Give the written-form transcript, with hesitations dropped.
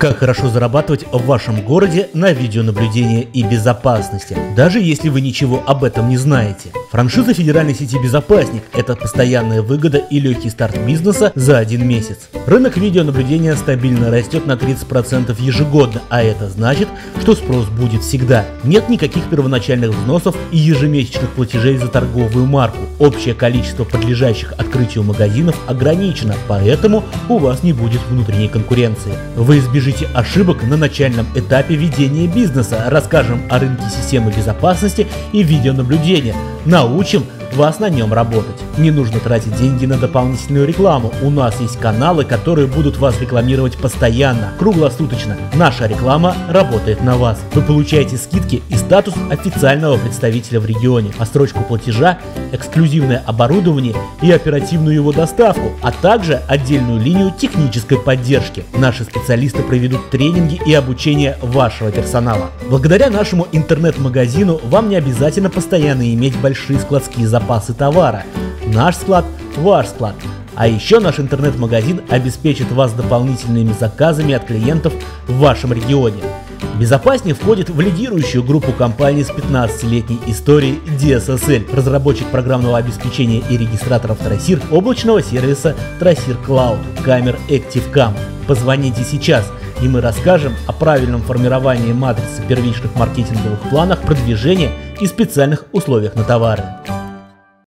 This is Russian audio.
Как хорошо зарабатывать в вашем городе на видеонаблюдении и безопасности, даже если вы ничего об этом не знаете. Франшиза федеральной сети «Безопасник» – это постоянная выгода и легкий старт бизнеса за один месяц. Рынок видеонаблюдения стабильно растет на 30% ежегодно, а это значит, что спрос будет всегда. Нет никаких первоначальных взносов и ежемесячных платежей за торговую марку. Общее количество подлежащих открытию магазинов ограничено, поэтому у вас не будет внутренней конкуренции. Вы избежите ошибок на начальном этапе ведения бизнеса, расскажем о рынке системы безопасности и видеонаблюдения, научим вас на нем работать. Не нужно тратить деньги на дополнительную рекламу, у нас есть каналы, которые будут вас рекламировать постоянно, круглосуточно. Наша реклама работает на вас. Вы получаете скидки и статус официального представителя в регионе, отсрочку платежа, эксклюзивное оборудование и оперативную его доставку, а также отдельную линию технической поддержки. Наши специалисты проведут тренинги и обучение вашего персонала. Благодаря нашему интернет-магазину вам не обязательно постоянно иметь большие складские запасы товара. Наш склад – ваш склад. А еще наш интернет-магазин обеспечит вас дополнительными заказами от клиентов в вашем регионе. Безопасник входит в лидирующую группу компаний с 15-летней историей DSSL, разработчик программного обеспечения и регистраторов Трасир, облачного сервиса Трасир Cloud, камер ActiveCam. Позвоните сейчас, и мы расскажем о правильном формировании матрицы первичных маркетинговых планах продвижения и специальных условиях на товары.